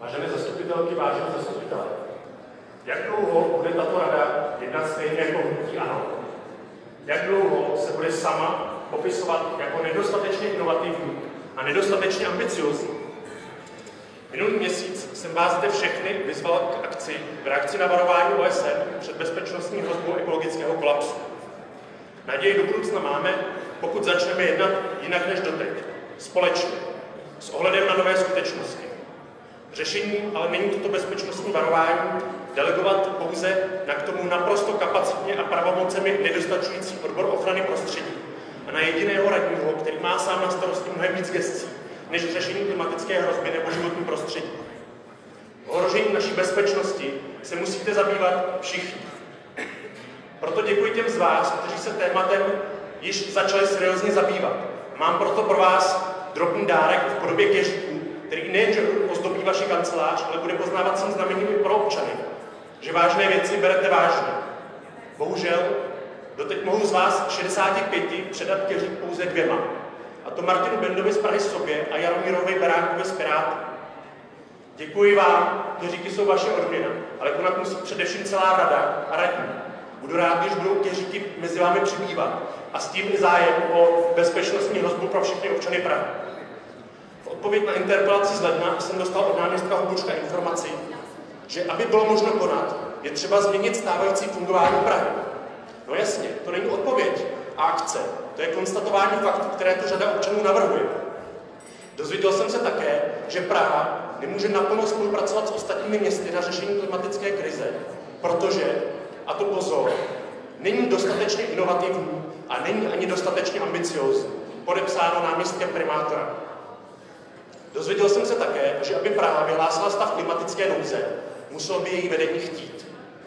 Vážené zastupitelky, vážení zastupitelé, jak dlouho bude tato rada jednat stejně jako hnutí ANO? Jak dlouho se bude sama popisovat jako nedostatečně inovativní a nedostatečně ambiciózní? Minulý měsíc jsem vás zde všechny vyzval k akci v reakci na varování OSN před bezpečnostní hrozbou ekologického kolapsu. Naději do budoucna máme, pokud začneme jednat jinak než doteď, společně, s ohledem na nové skutečnosti. Řešením ale není toto bezpečnostní varování delegovat pouze na k tomu naprosto kapacitně a pravomocemi nedostačující odbor ochrany prostředí a na jediného radního, který má sám na starosti mnohem víc gescí, než řešení klimatické hrozby nebo životní prostředí. Ohrožením naší bezpečnosti se musíte zabývat všichni. Proto děkuji těm z vás, kteří se tématem již začali seriózně zabývat. Mám proto pro vás drobný dárek v podobě keříků, který nejenže ozdobí vaši kancelář, ale bude poznávacím znamením i pro občany, že vážné věci berete vážně. Bohužel, doteď mohu z vás 65 předat keřík pouze 2. A to Martinu Bendovi z Prahy Sobě a Jaromírovi Berákovi z Pirátů. Děkuji vám, keříky jsou vaše odměna, ale konat musí především celá rada a radní. Budu rád, když budou keříky mezi vámi přibývat a s tím i zájem o bezpečnostní hrozbu pro všechny občany Prahy. V odpověď na interpelaci z ledna jsem dostal od náměstka Hlubučka informaci, že aby bylo možno konat, je třeba změnit stávající fungování Prahy. No jasně, to není odpověď a akce, to je konstatování faktů, které tu řada občanů navrhuje. Dozvěděl jsem se také, že Praha nemůže naplno spolupracovat s ostatními městy na řešení klimatické krize, protože, a to pozor, není dostatečně inovativní a není ani dostatečně ambiciózní. Podepsáno náměstkem primátora. Dozvěděl jsem se také, že aby Praha vyhlásila stav klimatické nouze, muselo by její vedení chtít.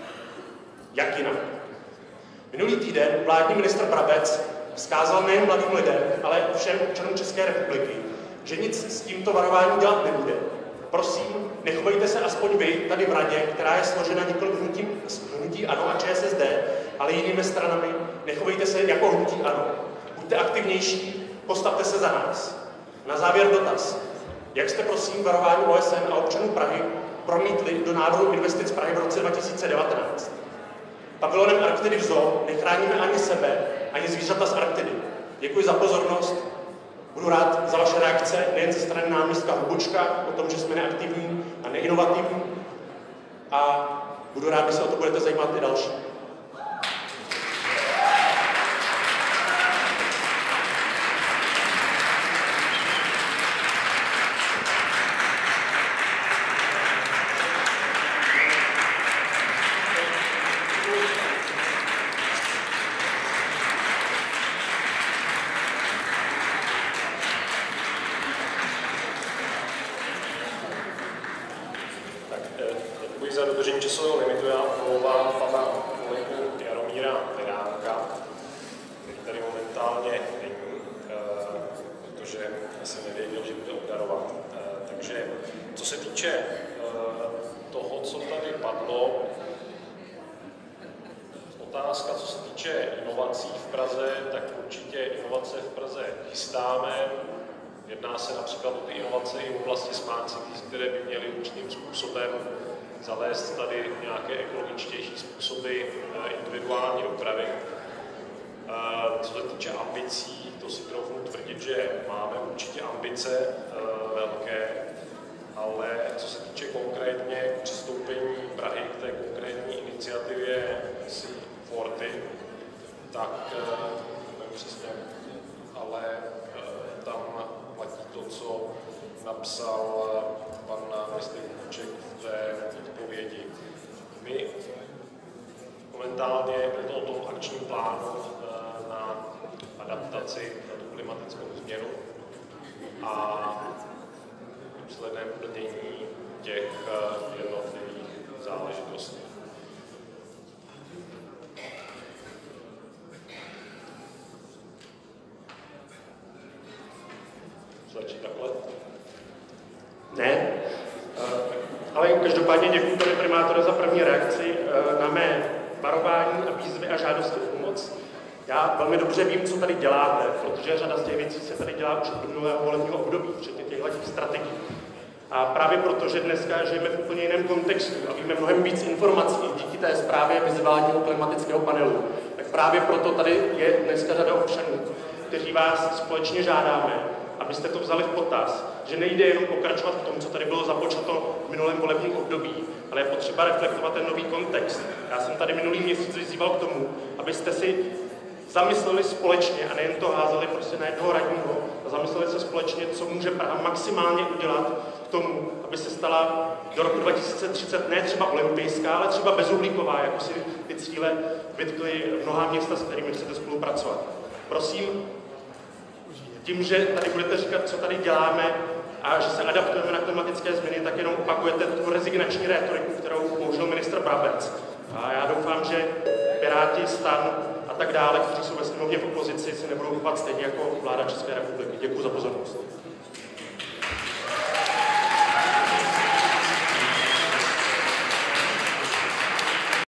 Jak jinak? Minulý týden vládní ministr Brabec vzkázal nejen mladým lidem, ale všem občanům České republiky, že nic s tímto varováním dělat nebude. Prosím, nechovejte se aspoň vy tady v radě, která je složena nikoli hnutí ANO a ČSSD, ale jinými stranami, nechovejte se jako hnutí ANO. Buďte aktivnější, postavte se za nás. Na závěr dotaz. Jak jste, prosím, varování OSN a občanů Prahy promítli do návrhu investic Prahy v roce 2019? Pavilonem Arktidy v zoo nechráníme ani sebe, ani zvířata z Arktidy. Děkuji za pozornost. Budu rád za vaše reakce, nejen ze strany náměstka Hlubučka, o tom, že jsme neaktivní a neinovativní. A budu rád, když se o to budete zajímat i další. Za dodržení časového limitu já omlouvám pana kolegu Jaromíra Beránka, který tady momentálně není, protože jsem nevěděl, že bude obdarovat. Takže co se týče toho, co tady padlo, otázka, co se týče inovací v Praze, tak určitě inovace v Praze chystáme. Jedná se například o ty inovace i v oblasti smart cities, které by měly určitým způsobem zavést tady nějaké ekologičtější způsoby individuální dopravy. Co se týče ambicí, to si troufnu tvrdit, že máme určitě ambice velké, ale co se týče konkrétně přistoupení Prahy k té konkrétní iniciativě C40, tak nevím přesně, ale tam platí to, co napsal pan náměstek Hlubuček v té odpovědi. My momentálně je to o tom akčním plánu na adaptaci na tu klimatickou změnu a výsledném plnění těch jednotlivých záležitostí. Začít takhle? Ne, ale každopádně děkuji, pane primátore, za první reakci na mé varování a výzvy a žádosti o pomoc. Já velmi dobře vím, co tady děláte, protože řada z těch věcí se tady dělá už od minulého volebního období, včetně těchto strategií. A právě proto, že dneska žijeme v úplně jiném kontextu a víme mnohem víc informací díky té zprávě mezivládního klimatického panelu, tak právě proto tady je dneska řada občanů, kteří vás společně žádáme, abyste to vzali v potaz, že nejde jenom pokračovat v tom, co tady bylo započato v minulém volebním období, ale je potřeba reflektovat ten nový kontext. Já jsem tady minulý měsíc vyzýval k tomu, abyste si zamysleli společně a nejen to házeli prostě na jednoho radního, a zamysleli se společně, co může Praha maximálně udělat k tomu, aby se stala do roku 2030 ne třeba olympijská, ale třeba bezuhlíková, jako si ty cíle vytkly mnohá města, s kterými chcete spolupracovat. Prosím, tím, že tady budete říkat, co tady děláme a že se adaptujeme na klimatické změny, tak jenom opakujete tu rezignační rétoriku, kterou použil ministr Brabec. A já doufám, že Piráti, STAN a tak dále, kteří jsou ve sněmovně v opozici, si nebudou chovat stejně jako vláda České republiky. Děkuji za pozornost.